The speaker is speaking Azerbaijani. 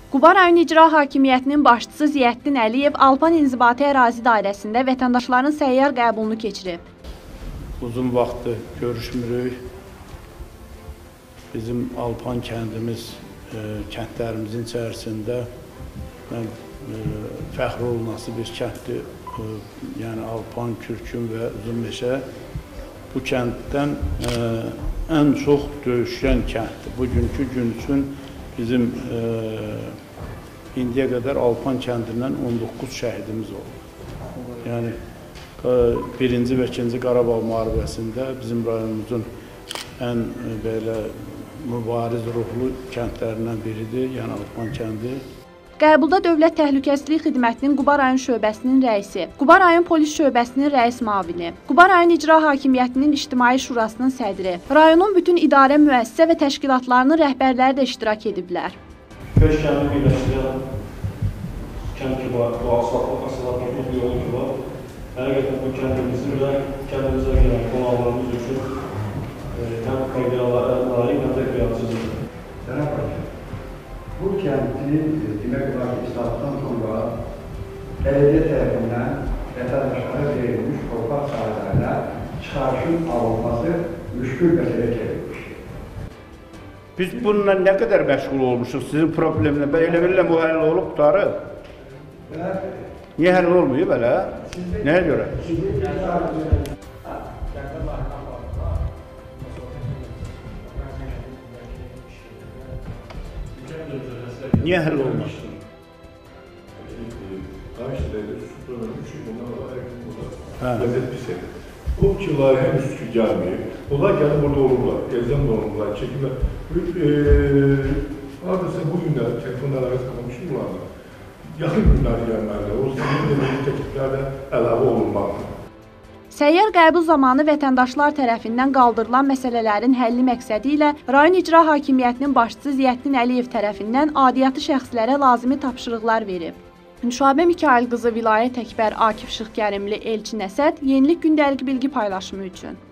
Quba rayon İcra Hakimiyyətinin başçısı Ziyəddin Əliyev Alpan İnzibati ərazi dairəsində vətəndaşların səyyar qəbulunu keçirib. Uzun vaxtdır görüşmürük. Bizim Alpan kəndimiz, kəndlərimizin içərisində mən fəxr olunası bir kənddir. Yəni Alpan, Kürkün və Uzunmeşə bu kənddən ən çox döyüşən kənddir. Bugünkü gün üçün bizim indiyə qədər Alpan kəndindən 19 şəhidimiz oldu. Yəni, 1-ci və 2-ci Qarabağ müharibəsində bizim rayonumuzun ən belə mübariz ruhlu kəndlərindən biridir, yəni Alpan kəndi. Qəbulda Dövlət Təhlükəsizlik Xidmətinin Quba rayon şöbəsinin rəisi, Quba rayon polis şöbəsinin rəis müavini, Quba rayon İcra Hakimiyyətinin İctimai Şurasının sədri, rayonun bütün idarə, müəssisə və təşkilatlarının rəhbərləri də iştirak ediblər. Köş kəndini birləşdirən kənd ki var, bu asfaltlı bir yolu ki var. Həqiqətən bu kəndimizin və kəndimizə gələn qonaqlarımız üçün həm faydalara layiq, həm də qiyamsızdır. Bu kəndi demək olar ki, islahatdan sonra bələdiyyə tərəfindən vətəndaşlara verilmiş torpaq sahələrlə çıxarışın alınması müşkül məsələ çevrilmişdir. Biz bununla nə qədər məşğul olmuşuq sizin problemlə? Elə bilirəm bu həll olub qutarı. Niyə həll olmuyor belə? Nəyə görə? Niyə həll olmaz? O ki, layihə üstü gəlməyib. Onlar gəlib burada olurlar, elzəm olurlar, çəkimlər. Adəsə bu günlər telefonlar arası konuşurlarla. Yaxın günləri gəlməlidir. O sizin təkliflərdə əlavə olunmalıdır. Səyyar qəbul zamanı vətəndaşlar tərəfindən qaldırılan məsələlərin həlli məqsədi ilə rayon İcra Hakimiyyətinin başçısı Ziyəddin Əliyev tərəfindən aidiyyatı şəxslərə lazımi tapşırıqlar verib. Şüabə Mikail qızı Vilayət Əkbər Akif Şıxgərimli Elçin Əsəd, Yenilik gündəlik bilgi paylaşımı üçün.